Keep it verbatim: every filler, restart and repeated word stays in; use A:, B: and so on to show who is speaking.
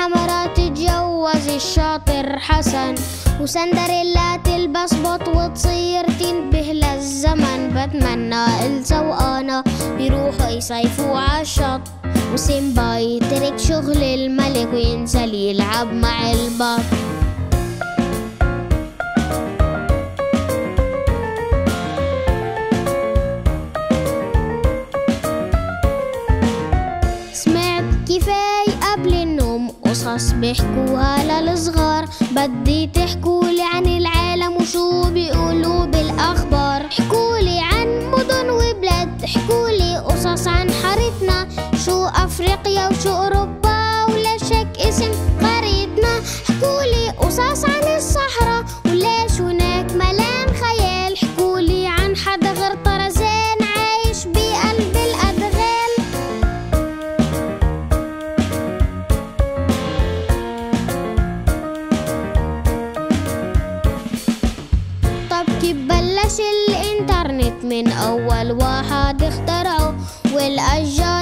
A: حمرا تتجوز الشاطر حسن، وسندريلا تلبس بط وتصير تنبه للزمن. بتمنى الزوقانة يروحوا يصيفوا عالشط، وسيمبا يترك شغل الملك وينزل يلعب مع البط. سمعت كفاية قبل النوم قصص بيحكوها للصغار، بدي تحكولي عن العالم وشو بيقولوا بالأخبار. حكولي عن مدن وبلاد، حكولي قصص عن حارتنا، شو أفريقيا وشو أوروبا ولا شك اسم قريتنا. حكولي قصص عن الصحراء وليش هناك ملان خيال، حكولي عن حدا غير طرزان عايش بقلب الأدغال. طب كيف بلش الإنترنت؟ من أول واحد اخترعه، والأشجار